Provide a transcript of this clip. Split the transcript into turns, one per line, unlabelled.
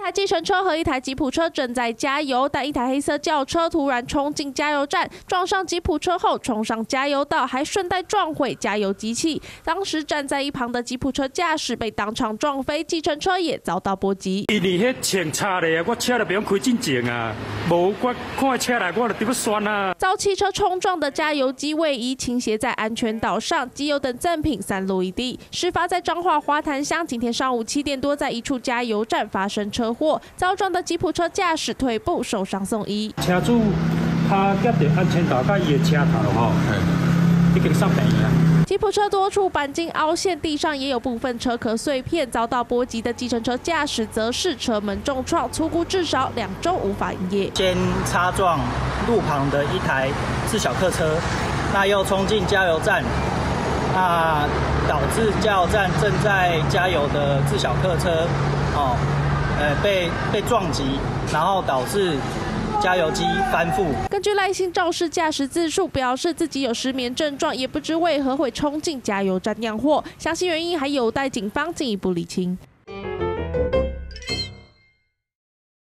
台计程车和一台吉普车正在加油，但一台黑色轿车突然冲进加油站，撞上吉普车后冲上加油道，还顺带撞毁加油机器。当时站在一旁的吉普车驾驶被当场撞飞，计程车也遭到波及。
因为迄前叉的，我车就不用开进前啊，无我看车来我就直要酸啊。遭
汽车冲撞的加油机位移倾斜在安全岛上，机油等赠品散落一地。事发在彰化花坛乡，今天上午7点多，在一处加油站发生车祸，遭撞的吉普车驾驶腿部受伤送医。
车主他夹着安全岛，甲伊的车头吼，已经伤病啊。
吉普车多处钣金凹陷，地上也有部分车壳碎片。遭到波及的计程车驾驶则是车门重创，粗估至少2周无法营业。
先擦撞路旁的一台自小客车，那又冲进加油站，那导致加油站正在加油的自小客车，被撞击，然后导致加油机翻覆。
根据赖姓肇事驾驶自述，表示自己有失眠症状，也不知为何会冲进加油站酿祸，详细原因还有待警方进一步厘清。